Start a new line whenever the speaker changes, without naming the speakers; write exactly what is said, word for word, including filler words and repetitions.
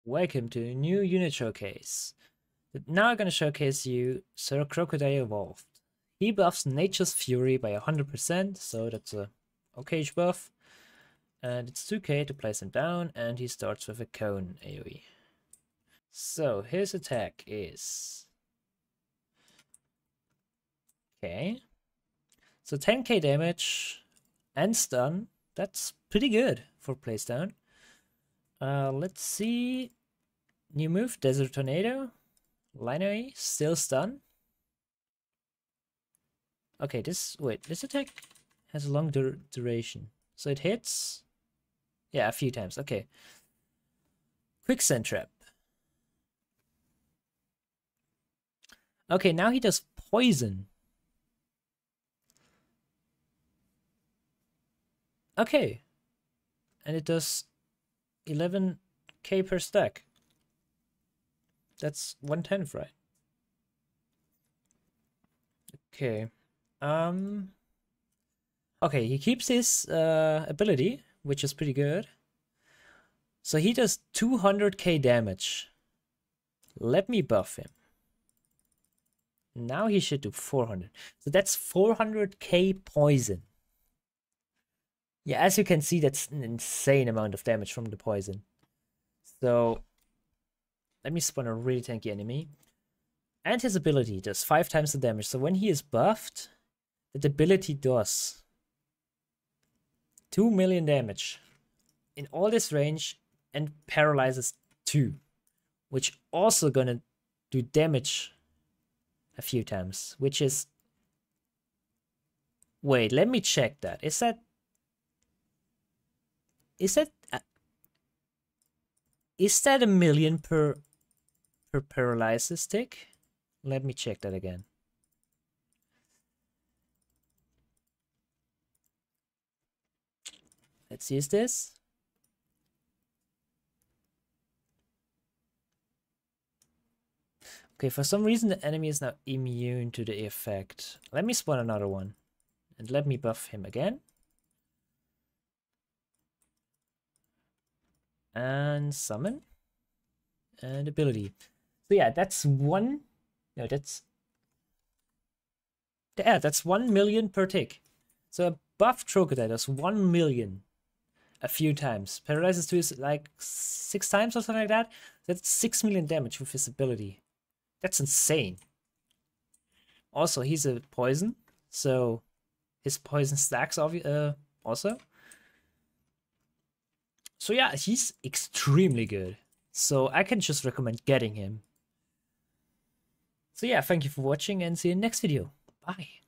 Welcome to a new unit showcase. Now I'm going to showcase you Sir Crocodile Evolved. He buffs Nature's Fury by one hundred percent, so that's a okay buff. And it's two K to place him down, and he starts with a cone AoE. So his attack is... Okay. So ten K damage and stun. That's pretty good for place down. Uh, let's see. New move, Desert Tornado. Line AoE, still stun. Okay, this, wait, this attack has a long dur duration. So it hits, yeah, a few times, okay. Quicksand Trap. Okay, now he does poison. Okay. And it does eleven K per stack. That's one tenth, right? Okay. Um. Okay, he keeps his uh, ability, which is pretty good. So he does two hundred K damage. Let me buff him. Now he should do four hundred. So that's four hundred K poison. Yeah, as you can see, that's an insane amount of damage from the poison. So let me spawn a really tanky enemy. And his ability does five times the damage. So when he is buffed, that ability does two million damage in all this range and paralyzes two, which also gonna do damage a few times, which is... Wait, let me check that. Is that... Is that... Uh, is that a million per, per paralysis tick? Let me check that again. Let's use this. Okay, for some reason the enemy is now immune to the effect. Let me spawn another one. And let me buff him again. And summon. And ability. So yeah, that's one... No, that's... Yeah, that's one million per tick. So a buffed Crocodile does one million a few times. Paralyzes two is like six times or something like that. That's six million damage with his ability. That's insane. Also, he's a poison, so his poison stacks uh, also. So yeah, he's extremely good. So I can just recommend getting him. So yeah, thank you for watching and see you in the next video. Bye.